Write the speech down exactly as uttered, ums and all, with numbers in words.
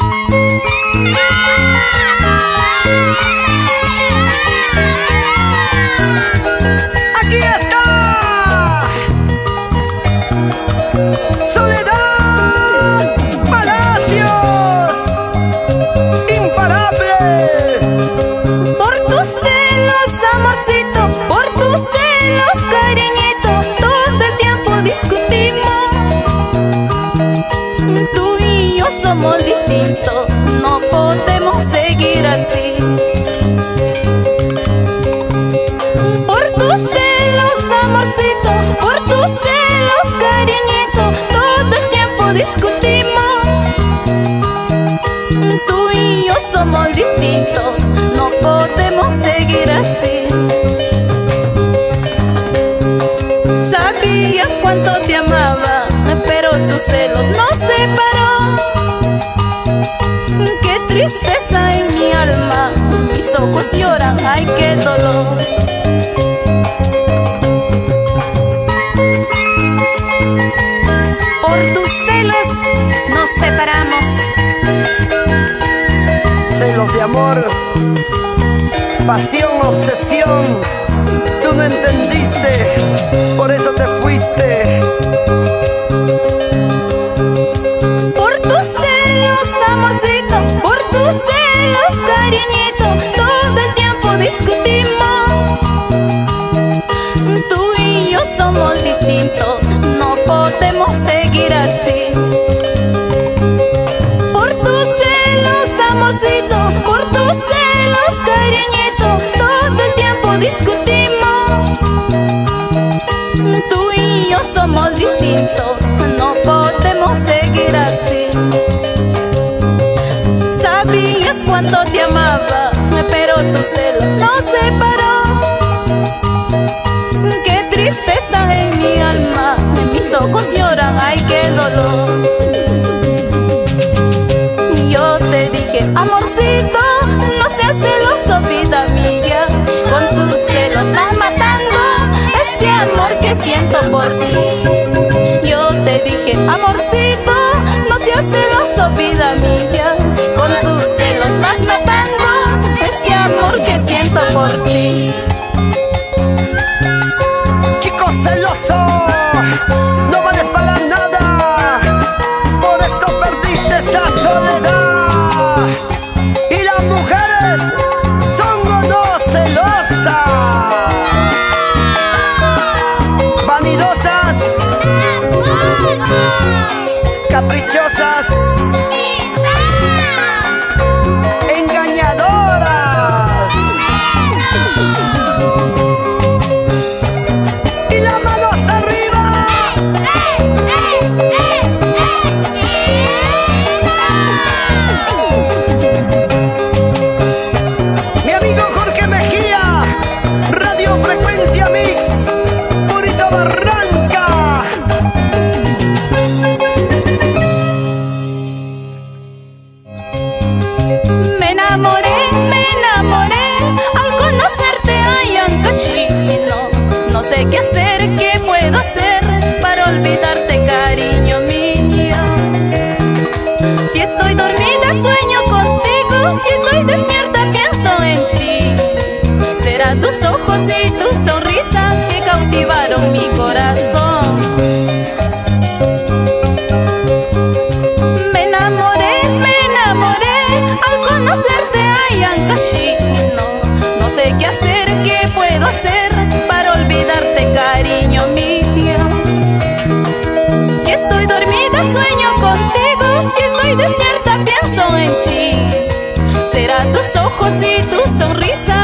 No podemos seguir así. Por tus celos, amorcito, por tus celos, cariñito, todo el tiempo discutimos. Tú y yo somos distintos, no podemos seguir así. Sabías cuánto te amaba, pero tus celos nos separó. Qué tristeza en mi alma, mis ojos lloran, ay qué dolor. Por tus celos nos separamos. Celos de amor, pasión, obsesión. Tú no entendiste, por eso te fuiste. Por tus celos, amorcito, por tus celos, cariñito, todo el tiempo discutimos. Tú y yo somos distintos, no podemos seguir así. Por tus celos, amorcito, por tus celos, cariñito, todo el tiempo discutimos. Tú y yo somos distintos, no podemos seguir así. Sabías cuánto te amaba, pero tu celo nos separó. Qué tristeza en mi alma, mis ojos lloran, ay qué dolor. Yo te dije, amorcito, no seas celoso, vida mía. Con tus celos estás matando este amor que siento por ti. Yo te dije, amorcito, no seas celoso, vida mía. Con tus celos vas matando este amor que siento por ti. Chico celoso, no vales para nada, por eso perdiste esa soledad. Y las mujeres son o no celosas, vanidosas, caprichosas, engañadoras. Y las manos arriba. Mi amigo Jorge Mejía, Radio Frecuencia Mix, Purito Barranca. Me enamoré, me enamoré al conocerte, ay Ancachino. No sé qué hacer, qué puedo hacer para olvidarte, cariño mío. Si estoy dormida sueño contigo, si estoy despierta pienso en ti. Será tus ojos y tu sonrisa que cautivaron mi corazón. Me enamoré, me enamoré al conocerte, ay Ancachino. No sé qué hacer, qué puedo hacer para olvidarte, cariño mío. Si estoy dormida sueño contigo, si estoy despierta pienso en ti. Será tus ojos y tu sonrisa